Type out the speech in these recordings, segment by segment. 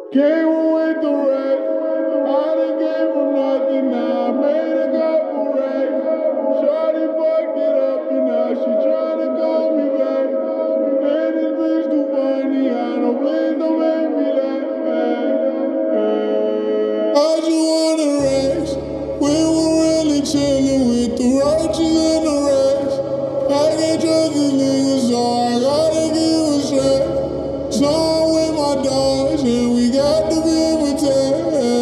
Came with the rest. I done gave her nothing, now I made a couple racks. Shorty fucked it up and now she tryna call me back. And this bitch too funny, I know, please don't make me laugh. I just wanna rest. We were really chillin' with the roaches and the rats. I can't trust these niggas, so I gotta give a shot. So I'm with my dogs and we got to be protected.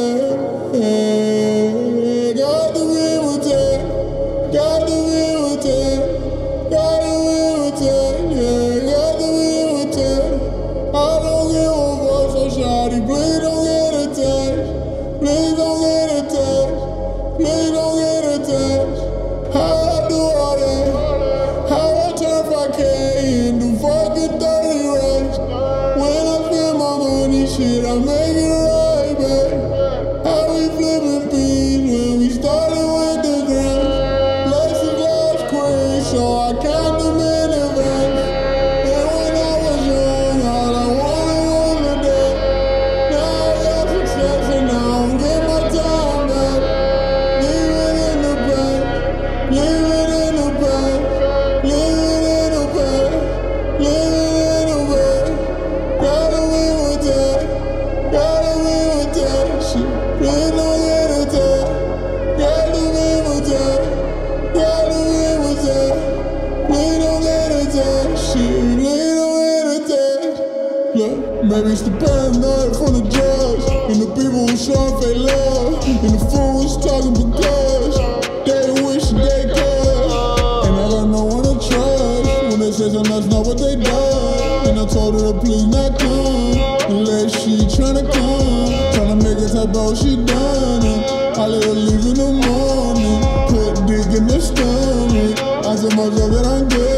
Got to be protected. Got to be protected. Got to be protected. Yeah, got to be protected. I don't give a fuck, so shawty, please don't get attached. Please don't get attached. Please don't get attached. How I do all that? How I turn 5K into fucking 30 racks? When I spend my money, shit, I make it right back. How we flipping beans when we started with the grams? Blessings last queen, so I count them in advance. And when I was young, all I wanted was a day. Now I got success and I don't get my time back. Leave it in the bank. Leave it in the bank. Leave it in the bank. Leave it in the bank. Gotta be with that. Gotta be with that. Shit, please don't get attacked. Gotta be with that. Gotta be with that. Please don't get attacked. Shit, please don't get attacked. Look, maybe it's the paranoia from the drugs, and the people who showing fake love, and the fools talking because they wish they could. And I got no one to trust when they say something that's not what they done. And I told her to please not come unless she tryna come, tryna make it type of she done it. I let her leave in the morning, put dick in the stomach. I said myself that I'm good.